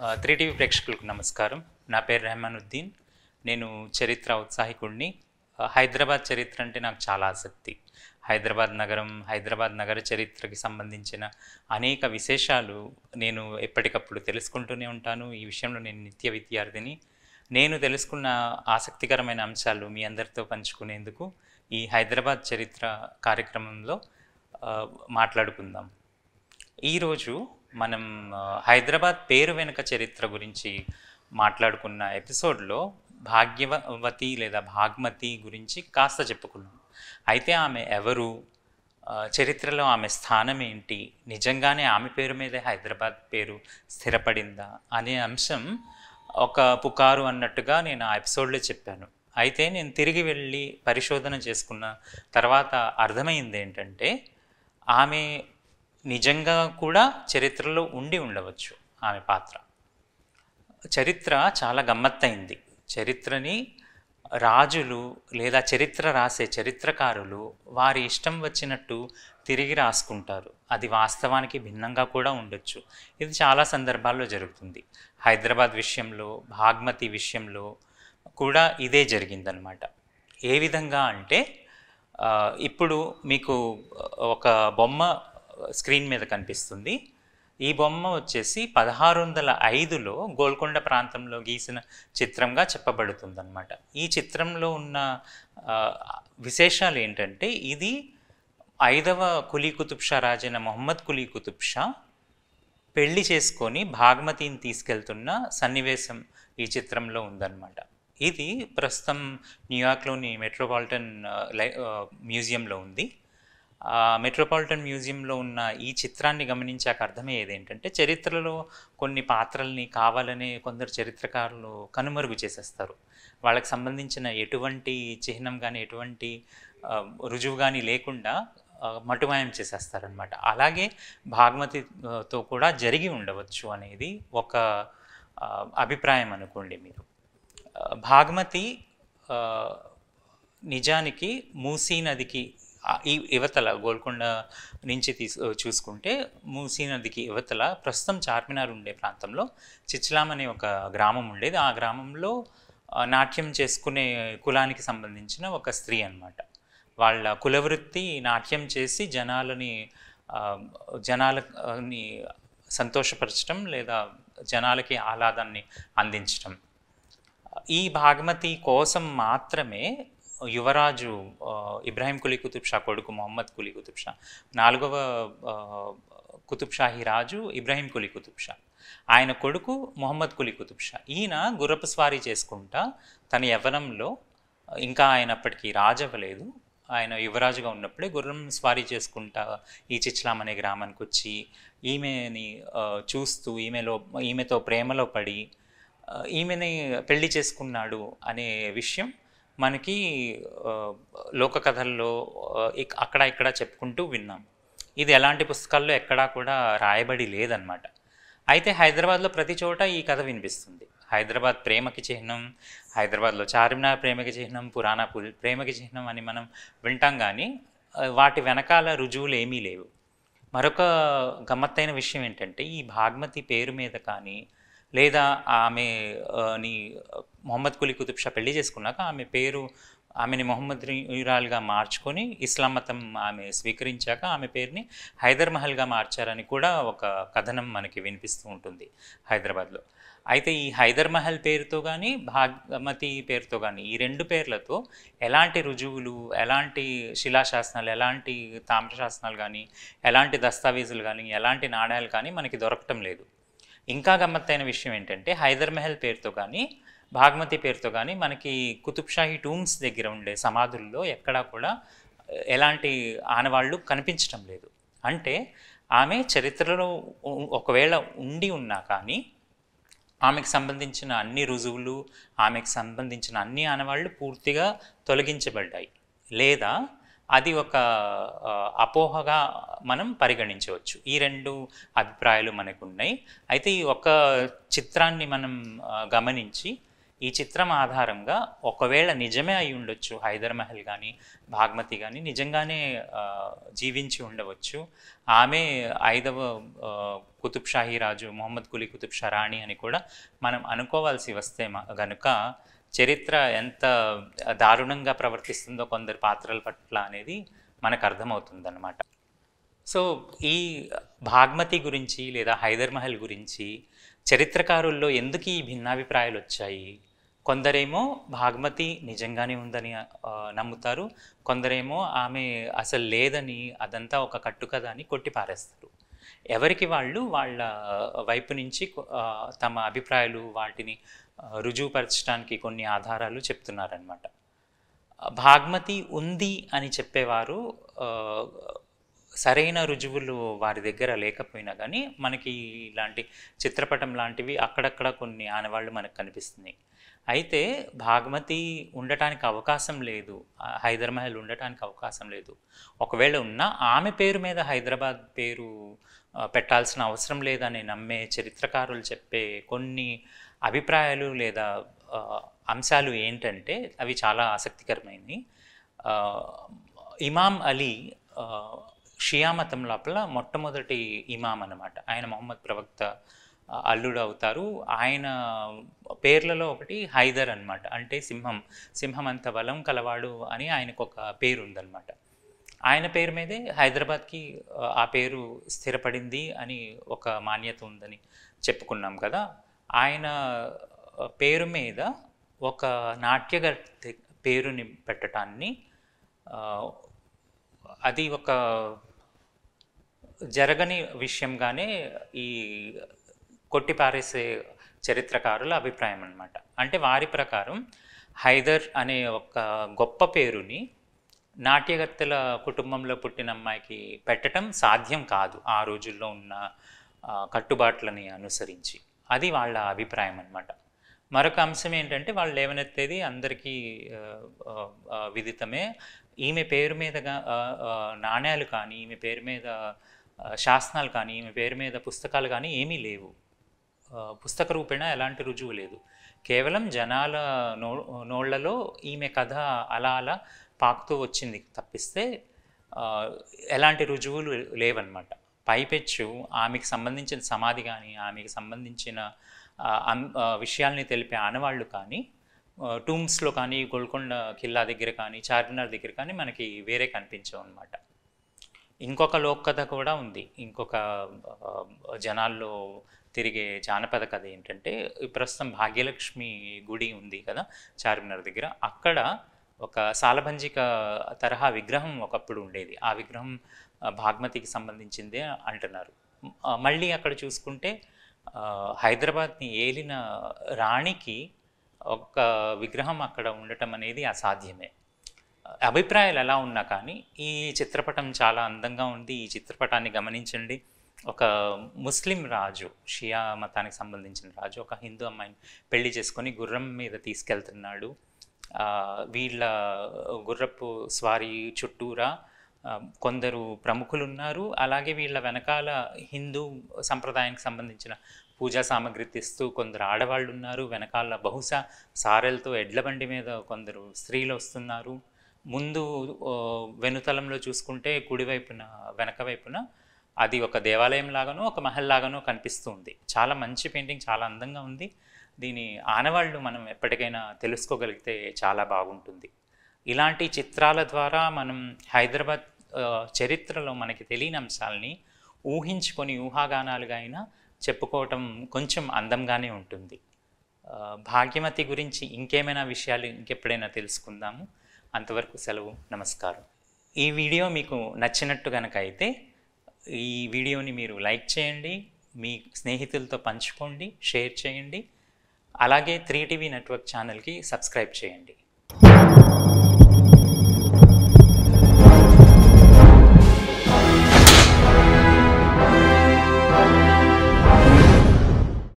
Three TV ప్రేక్షకులకు నమస్కారం. నా పేరు రెహమానుద్దీన్. నేను చరిత్ర ఉత్సాహికుడిని. హైదరాబాద్ చరిత్ర అంటే నాకు చాలా ఆసక్తి. హైదరాబాద్ నగర చరిత్రకి సంబంధించిన అనేక విశేషాలు నేను ఎప్పటికప్పుడు తెలుసుకుంటూనే ఉంటాను. ఈ విషయంలో నేను నిత్య విద్యార్థిని. నేను తెలుసుకున్న ఆసక్తికరమైన అంశాలు మీ అందరితో పంచుకునేందుకు ఈ హైదరాబాద్ చరిత్ర కార్యక్రమంలో మాట్లాడుకుందాం. ఈరోజు మనం హైదరాబాద్ పేరు వెనుక చరిత్ర గురించి మాట్లాడుకున్న ఎపిసోడ్లో భాగ్యవతి లేదా భాగ్మతి గురించి కాస్త చెప్పుకున్నాం. అయితే ఆమె ఎవరు, చరిత్రలో ఆమె స్థానం ఏంటి, నిజంగానే ఆమె పేరు మీదే హైదరాబాద్ పేరు స్థిరపడిందా అనే అంశం ఒక పుకారు అన్నట్టుగా నేను ఆ ఎపిసోడ్లో చెప్పాను. అయితే నేను తిరిగి వెళ్ళి పరిశోధన చేసుకున్న తర్వాత అర్థమైంది ఏంటంటే, ఆమె నిజంగా కూడా చరిత్రలో ఉండి ఉండవచ్చు. ఆమె పాత్ర చరిత్ర చాలా గమ్మత్తైంది. చరిత్రని రాజులు లేదా చరిత్ర రాసే చరిత్రకారులు వారి ఇష్టం వచ్చినట్టు తిరిగి రాసుకుంటారు. అది వాస్తవానికి భిన్నంగా కూడా ఉండొచ్చు. ఇది చాలా సందర్భాల్లో జరుగుతుంది. హైదరాబాద్ విషయంలో, భాగ్మతి విషయంలో కూడా ఇదే జరిగిందనమాట. ఏ విధంగా అంటే, ఇప్పుడు మీకు ఒక బొమ్మ స్క్రీన్ మీద కనిపిస్తుంది. ఈ బొమ్మ వచ్చేసి 1605లో గోల్కొండ ప్రాంతంలో గీసిన చిత్రంగా చెప్పబడుతుందన్నమాట. ఈ చిత్రంలో ఉన్న విశేషాలు ఏంటంటే, ఇది 5వ కులీ కుతుబ్ షా రాజైన మొహమ్మద్ కులీ కుతుబ్ షా పెళ్లి చేసుకొని భాగ్మతిని తీసుకెళ్తున్న సన్నివేశం ఈ చిత్రంలో ఉందన్నమాట. ఇది ప్రస్తుతం న్యూయార్క్లోని మెట్రోపాలిటన్ మ్యూజియంలో ఉంది. మెట్రోపాలిటన్ మ్యూజియంలో ఉన్న ఈ చిత్రాన్ని గమనించాక అర్థమయ్యేది ఏంటంటే, చరిత్రలో కొన్ని పాత్రల్ని కావాలనే కొందరు చరిత్రకారులు కనుమరుగు చేసేస్తారు. వాళ్ళకి సంబంధించిన ఎటువంటి చిహ్నం కానీ, ఎటువంటి రుజువు కానీ లేకుండా మటుమాయం చేసేస్తారనమాట. అలాగే భాగ్మతితో కూడా జరిగి ఉండవచ్చు అనేది ఒక అభిప్రాయం అనుకోండి మీరు. భాగ్మతి నిజానికి మూసీ నదికి ఈ యువతల, గోల్కొండ నుంచి చూసుకుంటే మూసీ నదికి యువతల ప్రస్తుతం చార్మినార్ ఉండే ప్రాంతంలో చిచ్లాం అనే ఒక గ్రామం ఉండేది. ఆ గ్రామంలో నాట్యం చేసుకునే కులానికి సంబంధించిన ఒక స్త్రీ అన్నమాట. వాళ్ళ కులవృత్తి నాట్యం చేసి జనాలని సంతోషపరచడం లేదా జనాలకి ఆహ్లాదాన్ని అందించడం. ఈ భాగ్మతి కోసం మాత్రమే యువరాజు ఇబ్రాహీం కులీ కుతుబ్ షా కొడుకు మొహమ్మద్ కులీ కుతుబ్ షా, 4వ కుతుబ్ షాహీ రాజు ఇబ్రాహీం కులీ కుతుబ్ షా, ఆయన కొడుకు మొహమ్మద్ కులీ కుతుబ్ షా, ఈయన గుర్రపు స్వారీ చేసుకుంటా తన యవ్వనంలో, ఇంకా ఆయన అప్పటికి రాజు అవ్వలేదు, ఆయన యువరాజుగా ఉన్నప్పుడే గుర్రం స్వారీ చేసుకుంటా ఈ చిచ్లాం అనే గ్రామానికి వచ్చి ఈమెని చూస్తూ ఈమెతో ప్రేమలో పడి ఈమెని పెళ్లి చేసుకున్నాడు అనే విషయం మనకి లోక కథల్లో అక్కడ ఇక్కడ చెప్పుకుంటూ విన్నాం. ఇది ఎలాంటి పుస్తకాల్లో ఎక్కడా కూడా రాయబడి లేదన్నమాట. అయితే హైదరాబాద్లో ప్రతి చోట ఈ కథ వినిపిస్తుంది. హైదరాబాద్ ప్రేమకి చిహ్నం, హైదరాబాద్లో చార్మినార్ ప్రేమకి చిహ్నం, పురాణాపూల్ ప్రేమకి చిహ్నం అని మనం వింటాం, కానీ వాటి వెనకాల రుజువులు ఏమీ లేవు. మరొక గమ్మత్తైన విషయం ఏంటంటే, ఈ భాగ్మతి పేరు మీద కానీ లేదా ఆమెని మొహమ్మద్ కులీ కుతుబ్ షా పెళ్లి చేసుకున్నాక ఆమెని మొహమ్మదీయురాలుగా మార్చుకొని ఇస్లాం మతం ఆమె స్వీకరించాక ఆమె పేరుని హైదర్ మహల్గా మార్చారని కూడా ఒక కథనం మనకి వినిపిస్తూ ఉంటుంది హైదరాబాద్లో. అయితే ఈ హైదర్ మహల్ పేరుతో కానీ, భాగ్మతి పేరుతో కానీ, ఈ రెండు పేర్లతో ఎలాంటి రుజువులు, ఎలాంటి శిలాశాసనాలు, ఎలాంటి తామ్రశాసనాలు కానీ, ఎలాంటి దస్తావేజులు కానీ, ఎలాంటి నాణ్యాలు కానీ మనకి దొరకటం లేదు. ఇంకా గమ్మత్తైన విషయం ఏంటంటే, హైదర్ మహల్ పేరుతో కానీ, భాగ్మతి పేరుతో కానీ మనకి కుతుబ్ షాహీ టూమ్స్ దగ్గర ఉండే సమాధుల్లో ఎక్కడా కూడా ఎలాంటి ఆనవాళ్ళు కనిపించడం లేదు. అంటే ఆమె చరిత్రలో ఒకవేళ ఉండి ఉన్నా కానీ ఆమెకు సంబంధించిన అన్ని రుజువులు, ఆమెకు సంబంధించిన అన్ని ఆనవాళ్ళు పూర్తిగా తొలగించబడ్డాయి, లేదా అది ఒక అపోహగా మనం పరిగణించవచ్చు. ఈ రెండు అభిప్రాయాలు మనకు ఉన్నాయి. అయితే ఈ ఒక చిత్రాన్ని మనం గమనించి ఈ చిత్రం ఆధారంగా ఒకవేళ నిజమే అయి ఉండొచ్చు, హైదర్ మహల్ కానీ భాగ్మతి కానీ నిజంగానే జీవించి ఉండవచ్చు. ఆమె 5వ కుతుబ్ షాహీ రాజు మొహమ్మద్ కులీ కుతుబ్ షా రాణి అని కూడా మనం అనుకోవాల్సి వస్తే గనుక చరిత్ర ఎంత దారుణంగా ప్రవర్తిస్తుందో కొందరు పాత్రల పట్ల అనేది మనకు అర్థమవుతుందన్నమాట. సో ఈ భాగ్మతి గురించి లేదా హైదర్ మహల్ గురించి చరిత్రకారుల్లో ఎందుకు ఈ భిన్నాభిప్రాయాలు వచ్చాయి? కొందరేమో భాగ్మతి నిజంగానే ఉందని నమ్ముతారు, కొందరేమో ఆమె అసలు లేదని, అదంతా ఒక కట్టుకథ అని కొట్టిపారేస్తారు. ఎవరికి వాళ్ళు వాళ్ళ వైపు నుంచి తమ అభిప్రాయాలు వాటిని రుజువుపరచడానికి కొన్ని ఆధారాలు చెప్తున్నారనమాట. భాగ్మతి ఉంది అని చెప్పేవారు సరైన రుజువులు వారి దగ్గర లేకపోయినా కానీ మనకి ఇలాంటి చిత్రపటం లాంటివి అక్కడక్కడ కొన్ని ఆనవాళ్ళు మనకు కనిపిస్తున్నాయి. అయితే భాగ్మతి ఉండటానికి అవకాశం లేదు, హైదర్ మహల్ ఉండటానికి అవకాశం లేదు. ఒకవేళ ఉన్నా ఆమె పేరు మీద హైదరాబాద్ పేరు పెట్టాల్సిన అవసరం లేదని నమ్మే చరిత్రకారులు చెప్పే కొన్ని అభిప్రాయాలు లేదా అంశాలు ఏంటంటే అవి చాలా ఆసక్తికరమైనవి. ఇమాం అలీ షియా మతం లోపల మొట్టమొదటి ఇమాం అన్నమాట. ఆయన మొహమ్మద్ ప్రవక్త అల్లుడు అవుతారు. ఆయన పేర్లలో ఒకటి హైదర్ అనమాట, అంటే సింహం అంత బలం కలవాడు అని ఆయనకు ఒక పేరు ఉందన్నమాట. ఆయన పేరు మీదే హైదరాబాద్కి ఆ పేరు స్థిరపడింది అని ఒక మాన్యత ఉందని చెప్పుకున్నాం కదా. ఆయన పేరు మీద ఒక నాట్యగర్తి పేరుని పెట్టడాన్ని అది ఒక జరగని విషయంగానే ఈ కొట్టిపారేసే చరిత్రకారుల అభిప్రాయం అన్నమాట. అంటే వారి ప్రకారం హైదర్ అనే ఒక గొప్ప పేరుని నాట్యగత్తెల కుటుంబంలో పుట్టిన అమ్మాయికి పెట్టడం సాధ్యం కాదు ఆ రోజుల్లో ఉన్న కట్టుబాట్లని అనుసరించి. అది వాళ్ళ అభిప్రాయం అన్నమాట. మరొక అంశం ఏంటంటే వాళ్ళు లేవనెత్తేది అందరికీ విదితమే, ఈమె పేరు మీదగా నాణ్యాలు కానీ, ఈమె పేరు మీద శాసనాలు కానీ, ఈమె పేరు మీద పుస్తకాలు కానీ ఏమీ లేవు. పుస్తక రూపేణ ఎలాంటి రుజువు లేదు. కేవలం జనాల నోళ్లలో ఈమె కథ అలా అలా పాకుతూ వచ్చింది తప్పిస్తే ఎలాంటి రుజువులు లేవన్నమాట. పైపెచ్చు ఆమెకు సంబంధించిన సమాధి కానీ, ఆమెకు సంబంధించిన విషయాల్ని తెలిపే ఆనవాళ్ళు కానీ టూమ్స్లో కానీ, గోల్కొండ కిల్లా దగ్గర కానీ, చార్మినార్ దగ్గర కానీ మనకి వేరే కనిపించవు అన్నమాట. ఇంకొక లోక్కథ కూడా ఉంది. ఇంకొక జనాల్లో తిరిగే జానపద కథ ఏంటంటే, ప్రస్తుతం భాగ్యలక్ష్మి గుడి ఉంది కదా చార్మినార్ దగ్గర, అక్కడ ఒక సాలభంజిక తరహా విగ్రహం ఒకప్పుడు ఉండేది. ఆ విగ్రహం భాగ్మతికి సంబంధించిందే అంటున్నారు. మళ్ళీ అక్కడ చూసుకుంటే హైదరాబాద్ని ఏలిన రాణికి ఒక విగ్రహం అక్కడ ఉండటం అనేది అసాధ్యమే. అభిప్రాయాలు ఎలా ఉన్నా కానీ ఈ చిత్రపటం చాలా అందంగా ఉంది. ఈ చిత్రపటాన్ని గమనించండి. ఒక ముస్లిం రాజు, షియా మతానికి సంబంధించిన రాజు, ఒక హిందూ అమ్మాయిని పెళ్లి చేసుకొని గుర్రం మీద తీసుకెళ్తున్నాడు. వీళ్ళ గుర్రపు స్వారీ చుట్టూరా కొందరు ప్రముఖులు ఉన్నారు. అలాగే వీళ్ళ వెనకాల హిందూ సంప్రదాయానికి సంబంధించిన పూజా సామాగ్రి తెస్తూ కొందరు ఆడవాళ్ళు ఉన్నారు. వెనకాల బహుశా సారెలతో ఎడ్ల బండి మీద కొందరు స్త్రీలు వస్తున్నారు. ముందు వెనుతలంలో చూసుకుంటే కుడివైపున వెనక వైపున అది ఒక దేవాలయం లాగానో ఒక మహల్ లాగానో కనిపిస్తుంది. చాలా మంచి పెయింటింగ్, చాలా అందంగా ఉంది. దీని ఆనవాళ్ళు మనం ఎప్పటికైనా తెలుసుకోగలిగితే చాలా బాగుంటుంది. ఇలాంటి చిత్రాల ద్వారా మనం హైదరాబాద్ చరిత్రలో మనకి తెలియని అంశాలని ఊహించుకొని ఊహాగానాలుగా అయినా చెప్పుకోవటం కొంచెం అందంగానే ఉంటుంది. భాగ్యమతి గురించి ఇంకేమైనా విషయాలు ఇంకెప్పుడైనా తెలుసుకుందాము. అంతవరకు సెలవు, నమస్కారం. ఈ వీడియో మీకు నచ్చినట్టు కనుక అయితే ఈ వీడియోని మీరు లైక్ చేయండి, మీ స్నేహితులతో పంచుకోండి, షేర్ చేయండి. అలాగే 3TV నెట్వర్క్ ఛానల్కి సబ్స్క్రైబ్ చేయండి.